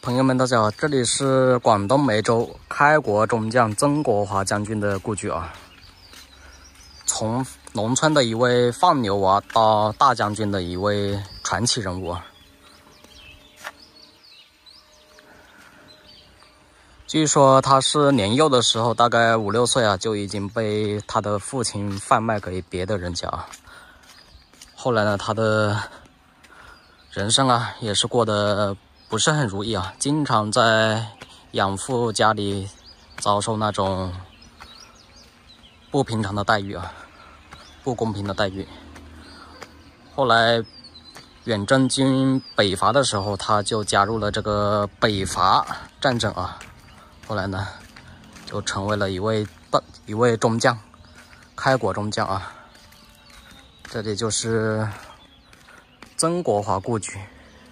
朋友们，大家好，这里是广东梅州开国中将曾国华将军的故居啊。从农村的一位放牛娃到大将军的一位传奇人物啊。据说他是年幼的时候，大概5、6岁啊，就已经被他的父亲贩卖给别的人家啊。后来呢，他的人生啊，也是过得不是很如意啊，经常在养父家里遭受那种不平常的待遇啊，不公平的待遇。后来远征军北伐的时候，他就加入了这个北伐战争啊。后来呢，就成为了一位中将，开国中将啊。这里就是曾国华故居。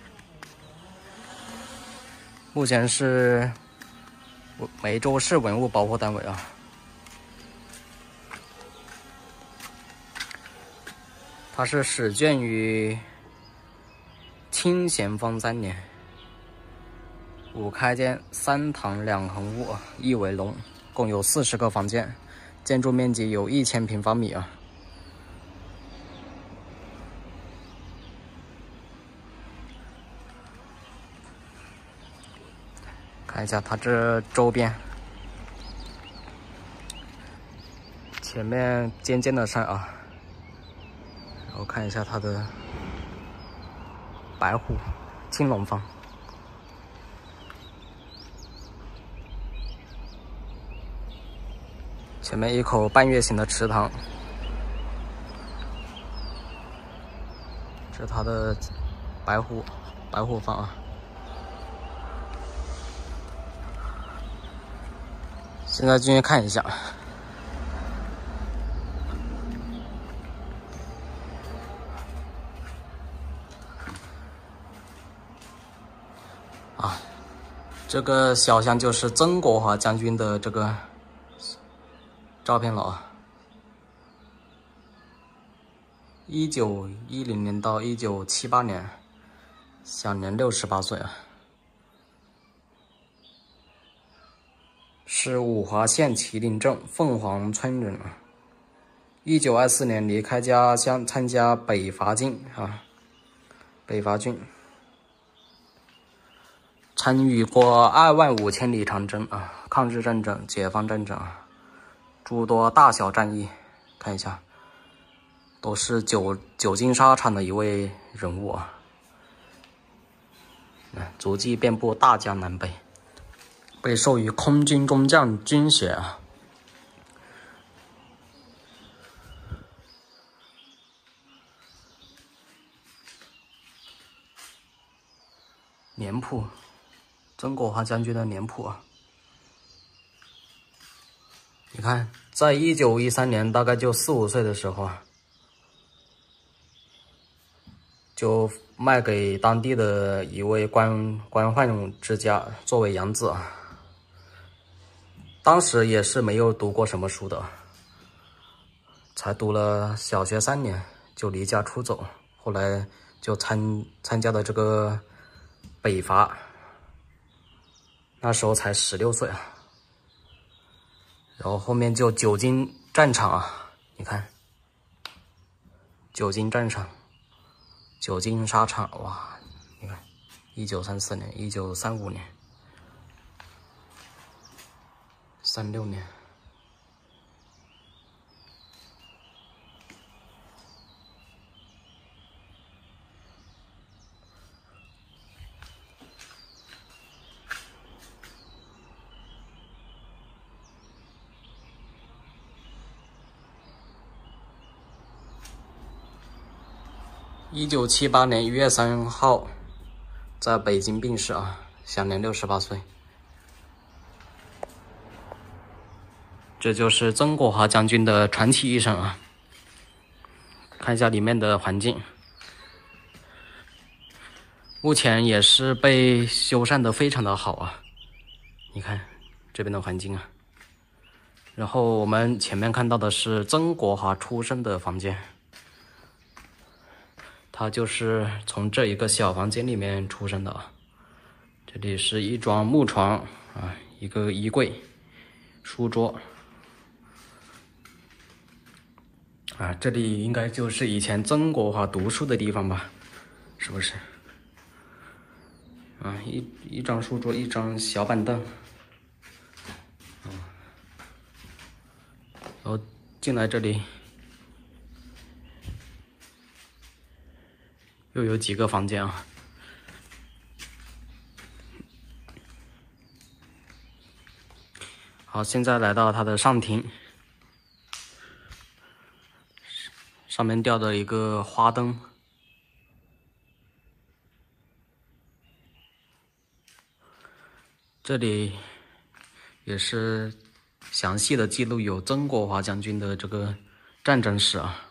目前是梅州市文物保护单位啊。它是始建于清咸丰3年，5开间3堂2横屋1围笼，共有40个房间，建筑面积有1000平方米啊。看一下它这周边，前面尖尖的山啊，然后看一下它的白虎青龙坊，前面一口半月形的池塘，这是它的白虎坊啊。现在进去看一下，这个小像就是曾国华将军的这个照片了啊。1910年到1978年，享年68岁啊。是五华县麒麟镇凤凰村人啊。1924年离开家乡参加北伐军，参与过25000里长征啊，抗日战争、解放战争啊，诸多大小战役，看一下，都是久经沙场的一位人物啊。足迹遍布大江南北。被授予空军中将军衔啊。年谱，曾国华将军的年谱啊。你看，在1913年，大概就4、5岁的时候啊，就卖给当地的一位官宦之家作为养子啊。当时也是没有读过什么书的，才读了小学3年就离家出走，后来就参加了这个北伐，那时候才16岁啊。然后后面就久经战场啊，你看，久经战场，久经沙场，哇，你看，1934年、1935年。36年，1978年1月3号，在北京病逝啊，享年68岁。这就是曾国华将军的传奇一生啊！看一下里面的环境，目前也是被修缮的非常的好啊！你看这边的环境啊。然后我们前面看到的是曾国华出生的房间，他就是从这一个小房间里面出生的啊。 这里是一张木床啊，一个衣柜、书桌啊，这里应该就是以前曾国华读书的地方吧？是不是？啊，一张书桌，一张小板凳，然后进来这里又有几个房间啊。好，现在来到它的上厅，上面吊着一个花灯，这里也是详细的记录有曾国华将军的这个战争史啊。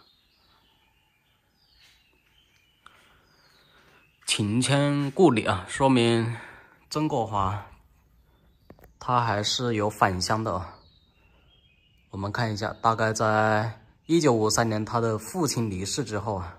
庭前故里啊，说明曾国华他还是有返乡的啊。我们看一下，大概在1953年他的父亲离世之后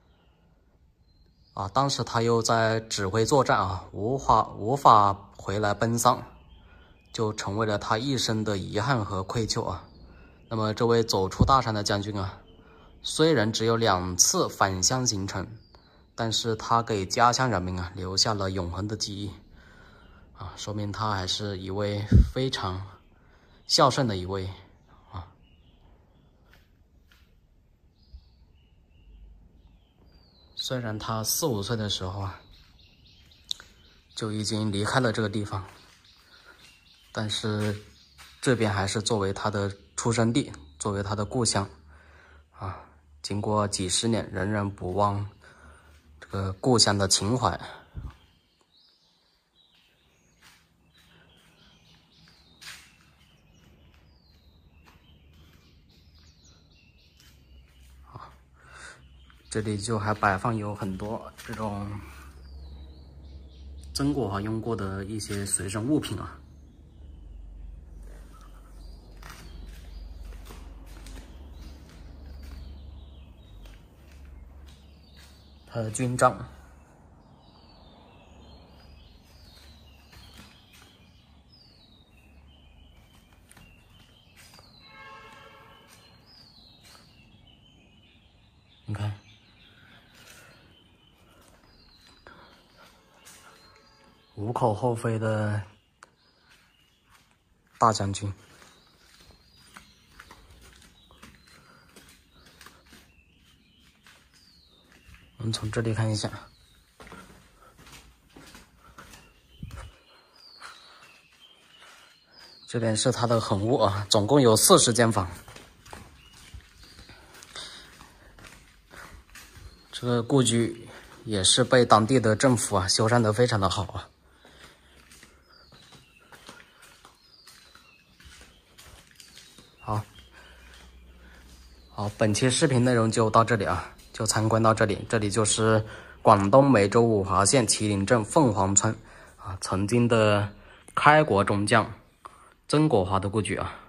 当时他又在指挥作战啊，无法回来奔丧，就成为了他一生的遗憾和愧疚啊。那么这位走出大山的将军啊，虽然只有2次返乡行程，但是他给家乡人民啊留下了永恒的记忆啊，说明他还是一位非常孝顺的一位啊。虽然他4、5岁的时候啊就已经离开了这个地方，但是这边还是作为他的出生地，作为他的故乡啊。经过几十年，仍然不忘这个故乡的情怀。这里就还摆放有很多这种曾国华用过的一些随身物品啊。他的军章，你看，无可厚非的大将军。我们从这里看一下，这边是他的横屋啊，总共有40间房。这个故居也是被当地的政府啊修缮得非常的好啊。好，本期视频内容就到这里啊，就参观到这里。这里就是广东梅州五华县麒麟镇凤凰村啊，曾经的开国中将曾国华的故居啊。